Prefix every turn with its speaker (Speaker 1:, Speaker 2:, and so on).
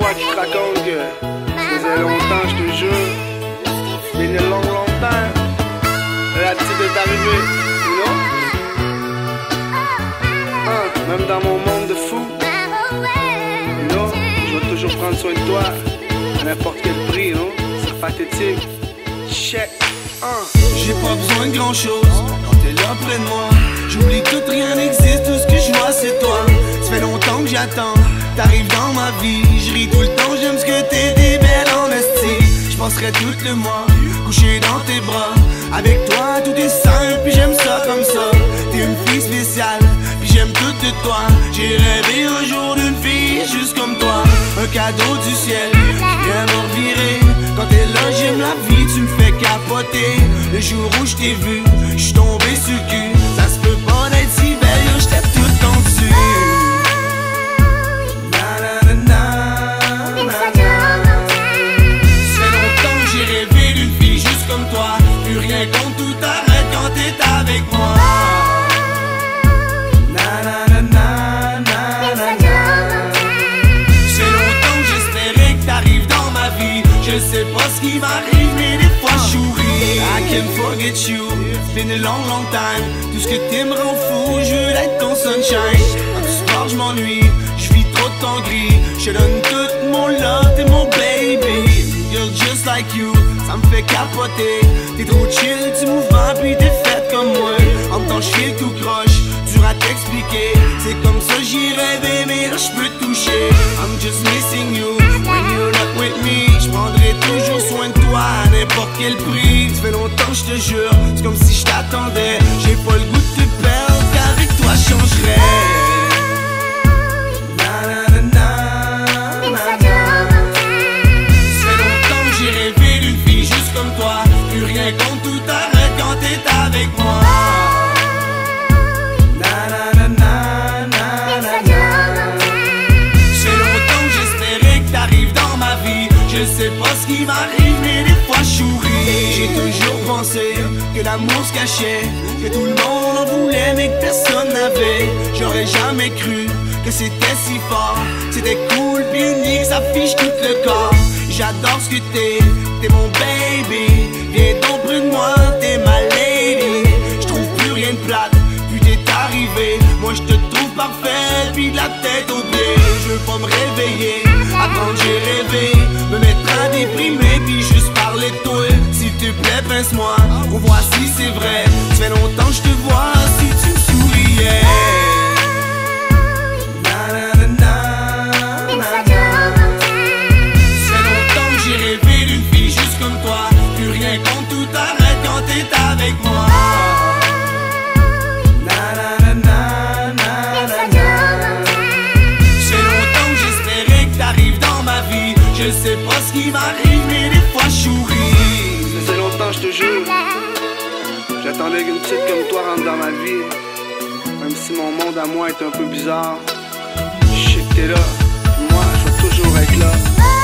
Speaker 1: fois qui te raconte que ça faisait longtemps, je te jure. Been a long, long time. La petite est arrivée, you know? Même dans mon monde de fou, you know, je vais toujours prendre soin de toi, à n'importe quel prix, non? C'est pathétique. Check.
Speaker 2: J'ai pas besoin de grand chose quand t'es là près de moi. J'oublie que rien n'existe, tout ce que je vois c'est toi. Ça fait longtemps que j'attends, t'arrives dans ma vie. Je ris tout le temps, j'aime ce que t'es belle en esti. Je passerai tout le mois couché dans tes bras. Avec toi tout est simple, puis j'aime ça comme ça. T'es une fille spéciale, puis j'aime tout de toi. J'ai rêvé un jour d'une fille juste comme toi. Un cadeau du ciel, viens me revirer. Quand t'es là j'aime la vie, tu me fais capoter. Le jour où je t'ai vu, j'suis tombé sur le cul. Ça se peut pas d'être si belle, yo, j't'aime tout en dessus. J'ai rêvé d'une fille juste comme toi. Plus rien compte, tout arrête quand t'es avec moi. C'est longtemps que j'espérais que t'arrives dans ma vie. Je sais pas ce qui m'arrive, mais des fois j'ourie. I can't forget you, it's been a long, long time. Tout ce que t'es me rend fou, je veux être ton sunshine. Quand tu pars, je m'ennuie, je vis trop de temps gris. Je donne tout mon love, t'es mon baby. Girl just like you, ça me fait capoter. T'es trop chill du mouvement puis t'es faite comme moi. En même temps j'file tout croche, dur à t'expliquer. C'est comme ça j'y rêvais mais là j'peux te toucher. I'm just missing you, when you're not with me. J'prendrai toujours soin de toi à n'importe quel prix. Ça fait longtemps j'te jure, c'est comme si j't'attendais. J'ai pas le goût de te perdre qu'avec toi j'changerais. Plus rien compte, tout arrête quand t'es avec moi. C'est longtemps que j'espérais que t'arrives dans ma vie. Je sais pas ce qui m'arrive, mais des fois j'ourie. J'ai toujours pensé que l'amour se cachait, que tout le monde en voulait mais que personne n'avait. J'aurais jamais cru que c'était si fort. C'était cool puis unique, ça fiche tout le corps. J'adore ce que t'es mon baby. Viens donc près de moi, t'es ma lady. J'trouve plus rien de plate, puis t'es arrivé. Moi j'te trouve parfait, puis de la tête aux pieds. Je veux pas me réveiller, attendre j'ai rêvé. Me mettre à déprimer, puis juste parler de toi. S'il te plaît, pince-moi, on voit si c'est vrai. Ça fait longtemps que je te vois, si tu me souriais. Plus rien compte, tout arrête quand t'es avec moi. C'est longtemps que j'espérais que t'arrives dans ma vie. Je sais pas ce qui m'arrive, mais des fois j'ourie.
Speaker 1: Ça fait longtemps, je te jure. J'attendais qu'une petite comme toi rentre dans ma vie. Même si mon monde à moi est un peu bizarre. Je sais que t'es là, moi je vais toujours être là.